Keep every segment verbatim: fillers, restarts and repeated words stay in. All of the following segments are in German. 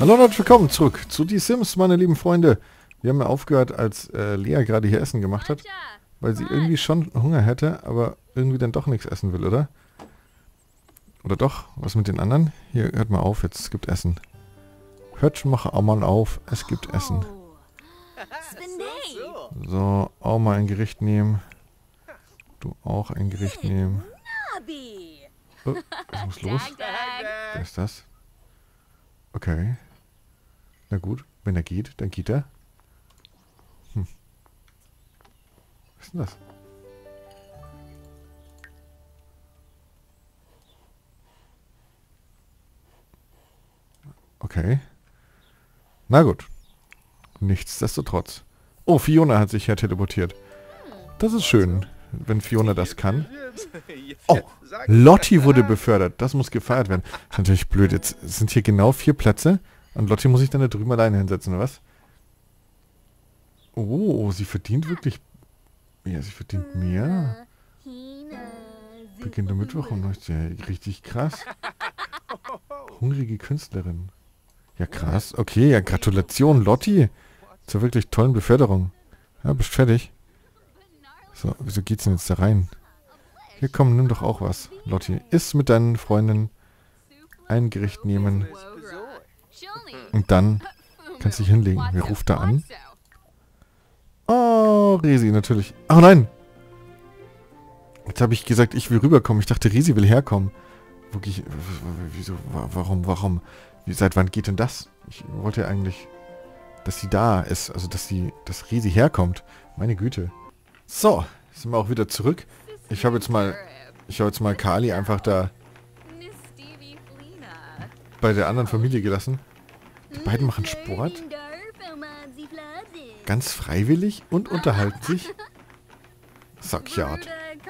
Hallo und herzlich willkommen zurück zu Die Sims, meine lieben Freunde. Wir haben ja aufgehört, als äh, Lea gerade hier Essen gemacht hat, weil sie irgendwie schon Hunger hätte, aber irgendwie dann doch nichts essen will, oder? Oder doch? Was mit den anderen? Hier, hört mal auf, jetzt es gibt Essen. Hört schon mal auch mal auf, es gibt Essen. So, auch mal ein Gericht nehmen. Du auch ein Gericht nehmen. Oh, was muss los? Wer ist das? Okay. Na gut, wenn er geht, dann geht er. Hm. Was ist denn das? Okay. Na gut. Nichtsdestotrotz. Oh, Fiona hat sich ja teleportiert. Das ist schön, wenn Fiona das kann. Oh, Lottie wurde befördert. Das muss gefeiert werden. Das ist natürlich blöd. Jetzt sind hier genau vier Plätze. Und Lottie muss sich dann da drüben alleine hinsetzen, oder was? Oh, sie verdient wirklich... Ja, sie verdient mehr. Beginnt der Mittwoch und ist ja richtig krass. Hungrige Künstlerin. Ja, krass. Okay, ja, Gratulation, Lottie. Zur wirklich tollen Beförderung. Ja, bist fertig. So, wieso geht's denn jetzt da rein? Hier, komm, nimm doch auch was, Lottie. Iss mit deinen Freundinnen. Ein Gericht nehmen. Und dann kannst du dich hinlegen. Wer ruft da an? Oh, Resi, natürlich. Oh nein! Jetzt habe ich gesagt, ich will rüberkommen. Ich dachte, Resi will herkommen. Wirklich, wieso, warum, warum? Wie, seit wann geht denn das? Ich wollte ja eigentlich, dass sie da ist. Also, dass sie, dass Resi herkommt. Meine Güte. So, sind wir auch wieder zurück. Ich habe jetzt mal, ich habe jetzt mal Kali einfach da bei der anderen Familie gelassen. Die beiden machen Sport. Ganz freiwillig und unterhalten sich. So cute.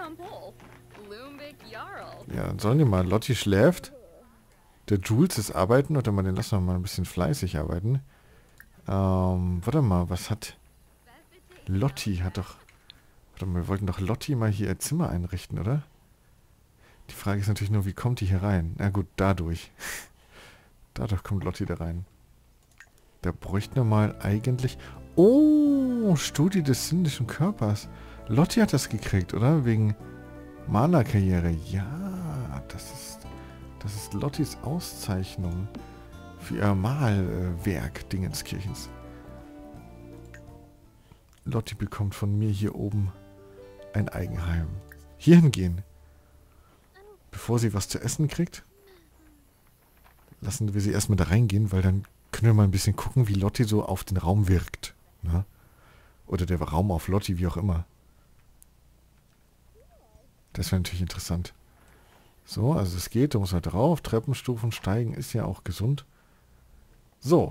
Ja, dann sollen die mal. Lottie schläft. Der Jules ist arbeiten. Oder mal, den lassen wir mal ein bisschen fleißig arbeiten. Ähm, warte mal, was hat... Lottie hat doch... Warte mal, wir wollten doch Lottie mal hier ihr Zimmer einrichten, oder? Die Frage ist natürlich nur, wie kommt die hier rein? Na gut, dadurch. Dadurch kommt Lottie da rein. Da bräuchten wir mal eigentlich... Oh, Studie des sinnlichen Körpers. Lottie hat das gekriegt, oder? Wegen Malerkarriere. Ja, das ist... Das ist Lotties Auszeichnung für ihr Malwerk Dingenskirchens. Lottie bekommt von mir hier oben ein Eigenheim. Hier hingehen. Bevor sie was zu essen kriegt, lassen wir sie erstmal da reingehen, weil dann können wir mal ein bisschen gucken, wie Lottie so auf den Raum wirkt. Ne? Oder der Raum auf Lottie, wie auch immer. Das wäre natürlich interessant. So, also es geht, da muss halt drauf. Treppenstufen steigen ist ja auch gesund. So.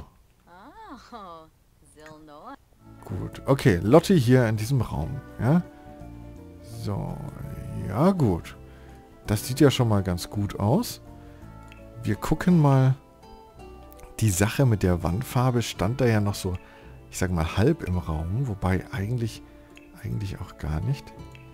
Gut. Okay, Lottie hier in diesem Raum. Ja. So. Ja, gut. Das sieht ja schon mal ganz gut aus. Wir gucken mal. Die Sache mit der Wandfarbe stand da ja noch so, ich sag mal, halb im Raum. Wobei eigentlich, eigentlich auch gar nicht.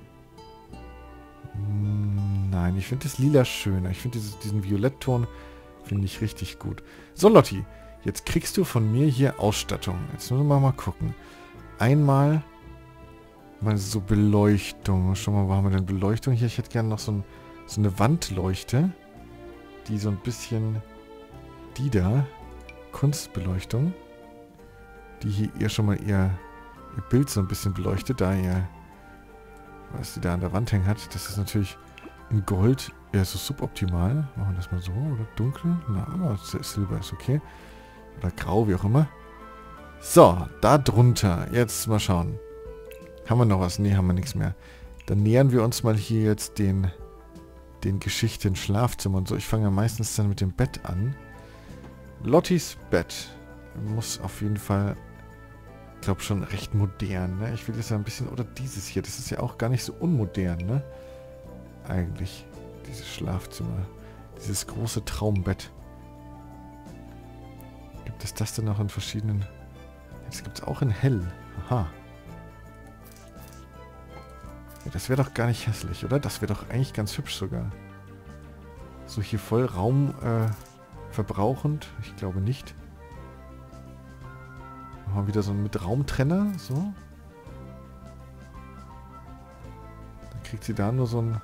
Nein, ich finde das Lila schöner. Ich finde diesen Violettton finde ich richtig gut. So, Lottie, jetzt kriegst du von mir hier Ausstattung. Jetzt müssen wir mal gucken. Einmal mal so Beleuchtung. Schau mal, wo haben wir denn Beleuchtung hier? Ich hätte gerne noch so, ein, so eine Wandleuchte, die so ein bisschen... Die da, Kunstbeleuchtung, die hier ihr schon mal ihr, ihr Bild so ein bisschen beleuchtet, da ihr... was sie da an der Wand hängen hat, das ist natürlich in Gold eher so suboptimal. Machen wir das mal so, oder dunkel? Na, aber Silber ist okay. Oder grau, wie auch immer. So, da drunter. Jetzt mal schauen. Haben wir noch was? Nee, haben wir nichts mehr. Dann nähern wir uns mal hier jetzt den, den Geschichten Schlafzimmer und so. Ich fange ja meistens dann mit dem Bett an. Lotties Bett muss auf jeden Fall... Ich glaube schon recht modern, ne? Ich will das ja ein bisschen... Oder dieses hier, das ist ja auch gar nicht so unmodern, ne? Eigentlich. Dieses Schlafzimmer. Dieses große Traumbett. Gibt es das denn noch in verschiedenen... Jetzt gibt es auch in hell. Aha. Ja, das wäre doch gar nicht hässlich, oder? Das wäre doch eigentlich ganz hübsch sogar. So hier voll Raum äh, verbrauchend. Ich glaube nicht. Machen wir wieder so einen mit Raumtrenner. So. Dann kriegt sie da nur so ein...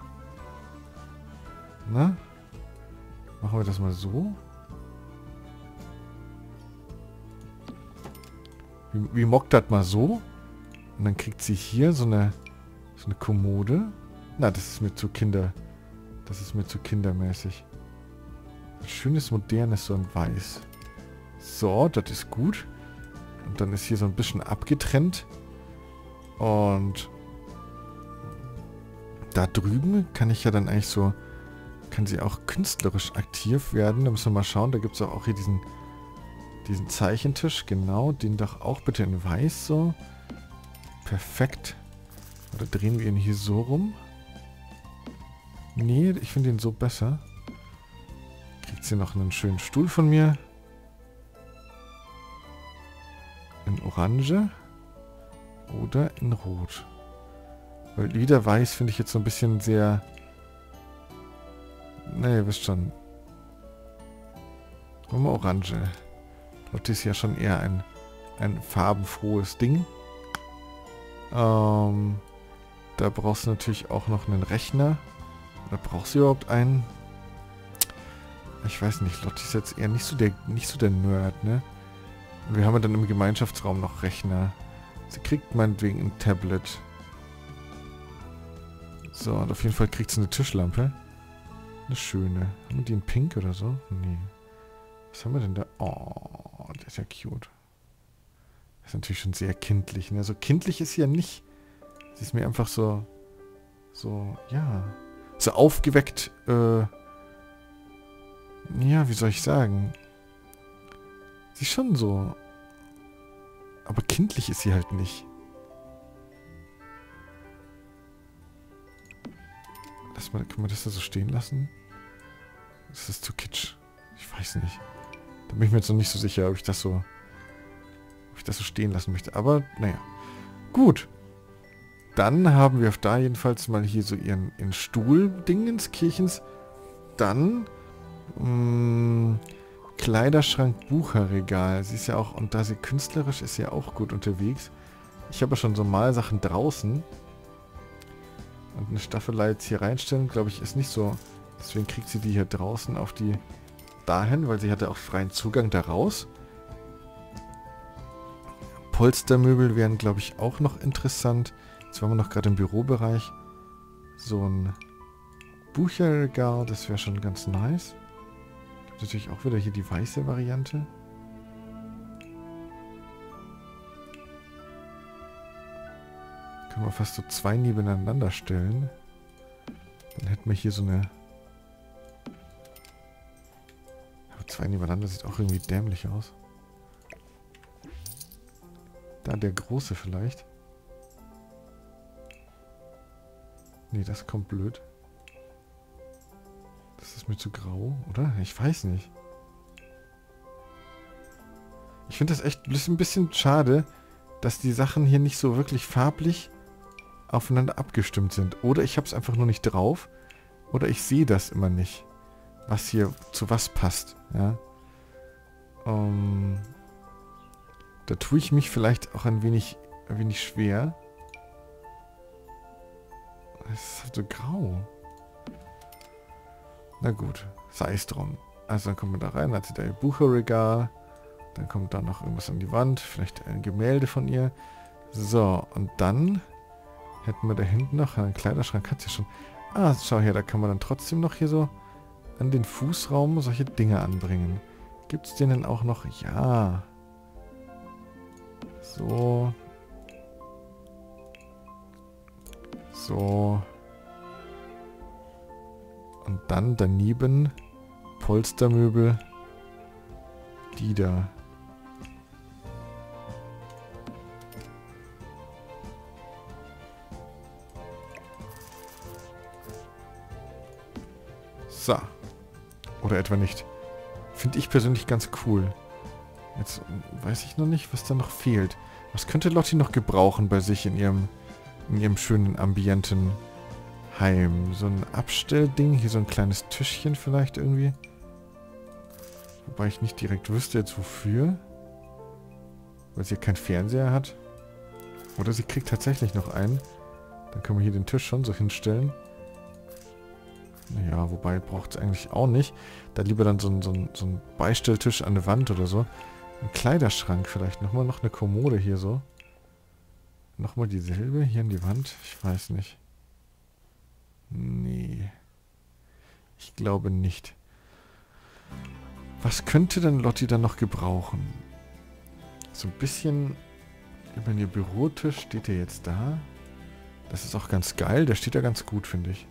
Na? Machen wir das mal so. Wie, wie mockt das mal so? Und dann kriegt sie hier so eine, so eine Kommode. Na, das ist mir zu Kinder... Das ist mir zu kindermäßig. Ein schönes, modernes, so ein Weiß. So, das ist gut. Und dann ist hier so ein bisschen abgetrennt. Und da drüben kann ich ja dann eigentlich so... Kann sie auch künstlerisch aktiv werden. Da müssen wir mal schauen. Da gibt es auch, auch hier diesen, diesen Zeichentisch. Genau, den doch auch bitte in Weiß so. Perfekt. Oder drehen wir ihn hier so rum? Nee, ich finde ihn so besser. Kriegt sie noch einen schönen Stuhl von mir. In Orange. Oder in Rot. Weil wieder Weiß finde ich jetzt so ein bisschen sehr... Ne, ihr wisst schon. Machen wir Orange. Das ist ja schon eher ein, ein farbenfrohes Ding. Ähm, da brauchst du natürlich auch noch einen Rechner. Oder brauchst du überhaupt einen? Ich weiß nicht, Lotti ist jetzt eher nicht so der, nicht so der Nerd, ne? Und wir haben ja dann im Gemeinschaftsraum noch Rechner. Sie kriegt meinetwegen ein Tablet. So, und auf jeden Fall kriegt sie eine Tischlampe. Eine schöne. Haben wir die in Pink oder so? Nee. Was haben wir denn da? Oh, der ist ja cute. Das ist natürlich schon sehr kindlich. Ne? So kindlich ist sie ja nicht. Sie ist mir einfach so... So, ja... So aufgeweckt, äh... Ja, wie soll ich sagen? Sie ist schon so... Aber kindlich ist sie halt nicht. Lass mal, können wir das da so stehen lassen? Das ist zu kitsch. Ich weiß nicht. Da bin ich mir jetzt noch nicht so sicher, ob ich das so... Ob ich das so stehen lassen möchte. Aber, naja. Gut. Dann haben wir auf da jedenfalls mal hier so ihren, ihren Stuhl-Dingens, Kirchens. Dann... Mh, Kleiderschrank, Bucherregal. Sie ist ja auch... Und da sie künstlerisch ist, ja auch gut unterwegs. Ich habe ja schon so Malsachen draußen. Und eine Staffelei jetzt hier reinstellen, glaube ich, ist nicht so. Deswegen kriegt sie die hier draußen auf die dahin, weil sie hatte auch freien Zugang da raus. Polstermöbel wären, glaube ich, auch noch interessant. Jetzt waren wir noch gerade im Bürobereich. So ein Bücherregal, das wäre schon ganz nice. Gibt natürlich auch wieder hier die weiße Variante. Können wir fast so zwei nebeneinander stellen. Dann hätten wir hier so eine... Aber zwei nebeneinander sieht auch irgendwie dämlich aus. Da der große vielleicht. Nee, das kommt blöd. Das ist mir zu grau, oder? Ich weiß nicht. Ich finde das echt ein bisschen schade, dass die Sachen hier nicht so wirklich farblich aufeinander abgestimmt sind. Oder ich habe es einfach nur nicht drauf. Oder ich sehe das immer nicht. Was hier zu was passt. Ja. Um, da tue ich mich vielleicht auch ein wenig, ein wenig schwer. Es ist halt so grau. Na gut, sei es drum. Also dann kommt man da rein, dann hat sie da ihr Bucherregal. Dann kommt da noch irgendwas an die Wand. Vielleicht ein Gemälde von ihr. So, und dann hätten wir da hinten noch einen Kleiderschrank. Hat sie schon. Ah, schau her, da kann man dann trotzdem noch hier so an den Fußraum solche Dinge anbringen. Gibt es den denn auch noch? Ja. So. So. Und dann daneben Polstermöbel. Die da. So. Oder etwa nicht. Finde ich persönlich ganz cool. Jetzt weiß ich noch nicht, was da noch fehlt. Was könnte Lotti noch gebrauchen bei sich in ihrem, in ihrem schönen ambienten Heim? So ein Abstellding, hier so ein kleines Tischchen vielleicht irgendwie. Wobei ich nicht direkt wüsste jetzt wofür. weil sie keinen Fernseher hat. Oder sie kriegt tatsächlich noch einen. Dann können wir hier den Tisch schon so hinstellen. Naja, wobei braucht es eigentlich auch nicht. Da lieber dann so ein, so, ein, so ein Beistelltisch an der Wand oder so. Ein Kleiderschrank vielleicht. Nochmal noch eine Kommode hier so. Nochmal dieselbe hier an die Wand. Ich weiß nicht. Nee. Ich glaube nicht. Was könnte denn Lotti dann noch gebrauchen? So ein bisschen über ihr Bürotisch steht er jetzt da. Das ist auch ganz geil. Der steht da ganz gut, finde ich.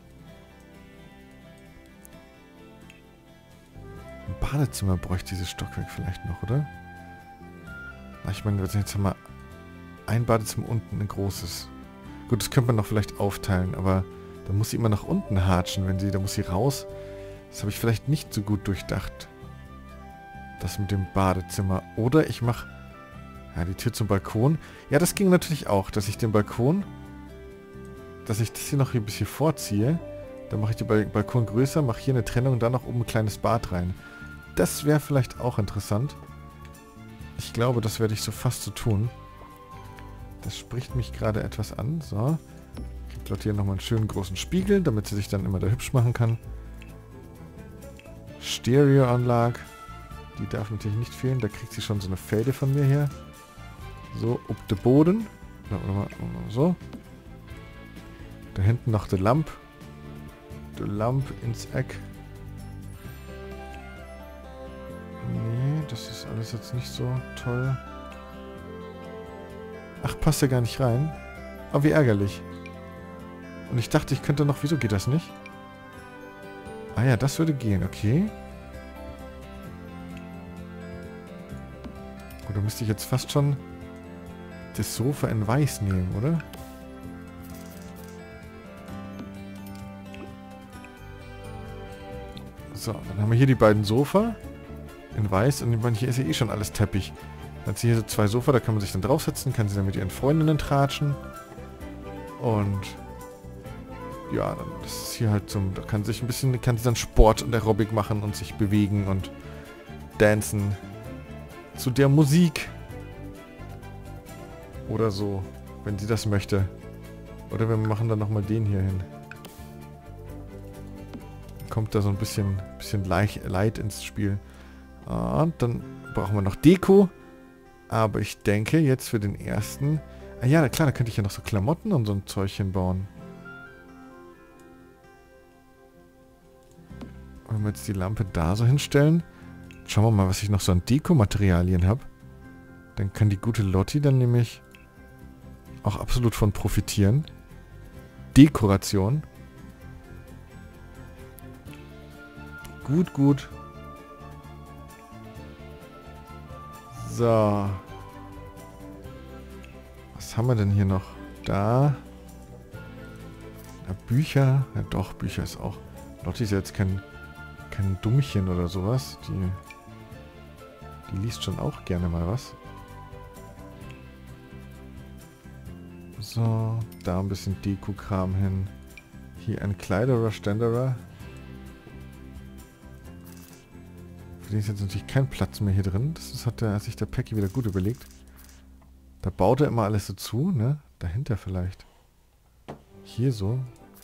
Im Badezimmer bräuchte dieses Stockwerk vielleicht noch, oder? Na, ich meine, jetzt haben wir ein Badezimmer unten, ein großes. Gut, das könnte man noch vielleicht aufteilen, aber da muss sie immer nach unten hatschen, wenn sie, da muss sie raus. Das habe ich vielleicht nicht so gut durchdacht. Das mit dem Badezimmer. Oder ich mache, ja, die Tür zum Balkon. Ja, das ging natürlich auch, dass ich den Balkon, dass ich das hier noch ein bisschen vorziehe. Dann mache ich den Balkon größer, mache hier eine Trennung und dann noch oben ein kleines Bad rein. Das wäre vielleicht auch interessant. Ich glaube, das werde ich so fast so tun. Das spricht mich gerade etwas an. So. Ich habe hier nochmal einen schönen großen Spiegel, damit sie sich dann immer da hübsch machen kann. Stereoanlage. Die darf natürlich nicht fehlen. Da kriegt sie schon so eine Fade von mir her. So, ob der Boden. So. Da hinten noch die Lampe. Die Lampe ins Eck. Nee, das ist alles jetzt nicht so toll. Ach, passt ja gar nicht rein. Aber wie ärgerlich. Und ich dachte, ich könnte noch... Wieso geht das nicht? Ah ja, das würde gehen, okay. Gut, da müsste ich jetzt fast schon das Sofa in weiß nehmen, oder? So, dann haben wir hier die beiden Sofa in weiß. Und ich meine, hier ist ja eh schon alles Teppich. Dann hat sie hier so zwei Sofa, da kann man sich dann draufsetzen, kann sie dann mit ihren Freundinnen tratschen. Und ja, dann das ist hier halt zum, da kann sich ein bisschen, kann sie dann Sport und Aerobic machen und sich bewegen und dancen zu der Musik. Oder so, wenn sie das möchte. Oder wir machen dann nochmal den hier hin. Kommt da so ein bisschen, bisschen Light ins Spiel. Und dann brauchen wir noch Deko. Aber ich denke jetzt für den ersten... Ah ja, klar, da könnte ich ja noch so Klamotten und so ein Zeug hinbauen. Wenn wir jetzt die Lampe da so hinstellen. Schauen wir mal, was ich noch so an Dekomaterialien habe. Dann kann die gute Lotti dann nämlich auch absolut von profitieren. Dekoration. Gut, gut. So. Was haben wir denn hier noch? Da. Ja, Bücher. Ja doch, Bücher ist auch... Lotti ist ja jetzt kein, kein Dummchen oder sowas. Die, die liest schon auch gerne mal was. So, da ein bisschen Deko-Kram hin. Hier ein Kleiderer, Ständerer. Für den ist jetzt natürlich kein Platz mehr hier drin. Das ist, hat, der, hat sich der Päcki wieder gut überlegt. Da baut er immer alles so zu, ne? Dahinter vielleicht. Hier so.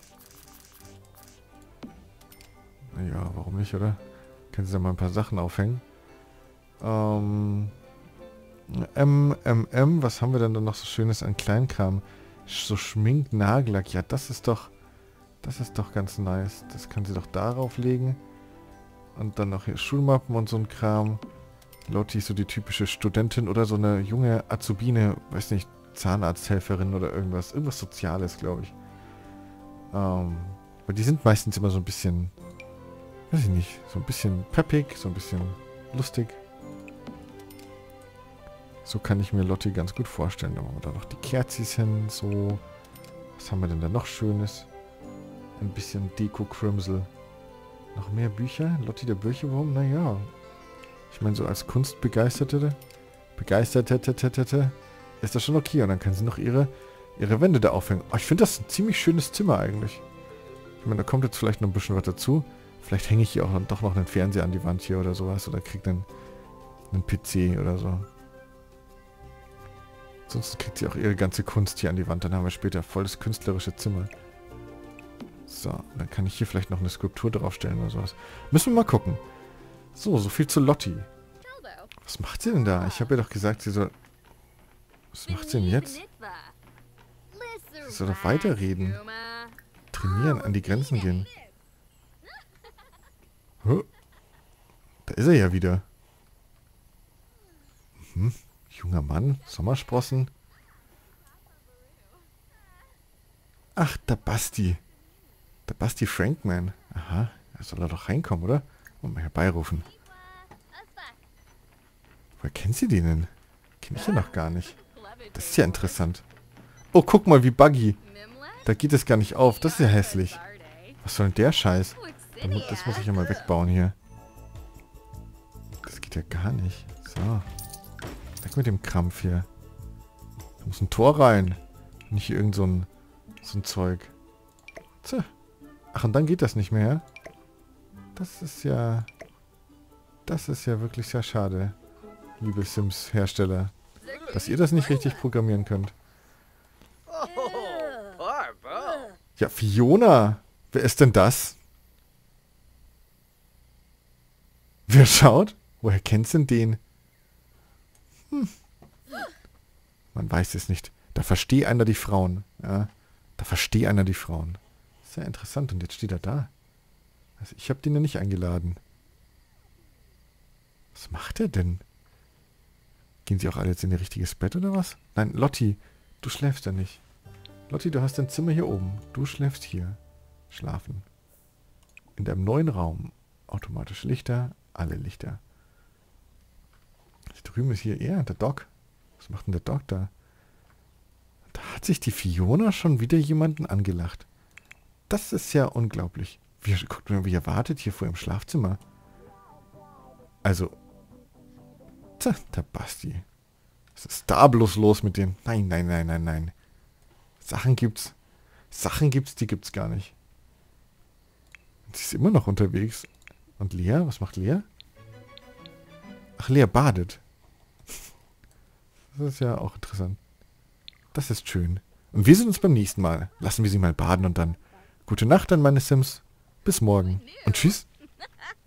Naja, warum nicht, oder? Können Sie da mal ein paar Sachen aufhängen. Ähm... M, M, M, was haben wir denn da noch so Schönes an Kleinkram? So Schmink, Nagellack, ja, das ist doch, das ist doch ganz nice. Das kann sie doch darauf legen. Und dann noch hier Schulmappen und so ein Kram. Lotti ist so die typische Studentin oder so eine junge Azubine, weiß nicht, Zahnarzthelferin oder irgendwas. Irgendwas Soziales, glaube ich. Ähm, aber die sind meistens immer so ein bisschen, weiß ich nicht, so ein bisschen peppig, so ein bisschen lustig. So kann ich mir Lotti ganz gut vorstellen. Dann machen wir da noch die Kerzis hin. So. Was haben wir denn da noch Schönes? Ein bisschen Deko-Crimsel. Noch mehr Bücher? Lotti der Bücherwurm? Naja. Ich meine, so als Kunstbegeisterte, Begeisterte, ist das schon okay. Und dann kann sie noch ihre, ihre Wände da aufhängen. Oh, ich finde das ein ziemlich schönes Zimmer eigentlich. Ich meine, da kommt jetzt vielleicht noch ein bisschen was dazu. Vielleicht hänge ich hier auch dann doch noch einen Fernseher an die Wand hier oder sowas. Oder kriege dann einen P C oder so. Sonst kriegt sie auch ihre ganze Kunst hier an die Wand. Dann haben wir später voll das künstlerische Zimmer. So, dann kann ich hier vielleicht noch eine Skulptur draufstellen oder sowas. Müssen wir mal gucken. So, so viel zu Lotti. Was macht sie denn da? Ich habe ihr doch gesagt, sie soll... Was macht sie denn jetzt? Sie soll doch weiterreden. Trainieren, an die Grenzen gehen. Huh? Da ist er ja wieder. Mhm. Junger Mann, Sommersprossen. Ach, der Basti. Der Basti Frankman. Aha, da soll er doch reinkommen, oder? Und mal herbeirufen. Woher kennt sie den denn? Kenn ich ja noch gar nicht. Das ist ja interessant. Oh, guck mal, wie buggy. Da geht es gar nicht auf. Das ist ja hässlich. Was soll denn der Scheiß? Das muss ich ja mal wegbauen hier. Das geht ja gar nicht. So. Weg mit dem Krampf hier. Da muss ein Tor rein. Nicht hier irgend so ein, so ein Zeug. Tja. Ach, und dann geht das nicht mehr. Das ist ja... Das ist ja wirklich sehr schade. Liebe Sims-Hersteller. Dass ihr das nicht richtig programmieren könnt. Ja, Fiona. Wer ist denn das? Wer schaut? Woher kennst du denn den? Hm. Man weiß es nicht. Da versteht einer die Frauen. Ja, da versteht einer die Frauen. Sehr interessant. Und jetzt steht er da. Also ich habe den ja nicht eingeladen. Was macht er denn? Gehen sie auch alle jetzt in ihr richtiges Bett oder was? Nein, Lotti, du schläfst ja nicht. Lotti, du hast dein Zimmer hier oben. Du schläfst hier. Schlafen. In deinem neuen Raum. Automatische Lichter. Alle Lichter. Da drüben ist hier er, der Doc. Was macht denn der Doc da? Da hat sich die Fiona schon wieder jemanden angelacht. Das ist ja unglaublich. Wie, guckt mal, wie er wartet hier vor ihrem Schlafzimmer. Also... Tja, der Basti. Was ist da bloß los mit dem? Nein, nein, nein, nein, nein. Sachen gibt's. Sachen gibt's, die gibt's gar nicht. Und sie ist immer noch unterwegs. Und Lea? Was macht Lea? Ach, Lea badet. Das ist ja auch interessant. Das ist schön. Und wir sehen uns beim nächsten Mal. Lassen wir sie mal baden und dann gute Nacht an meine Sims. Bis morgen. Und tschüss.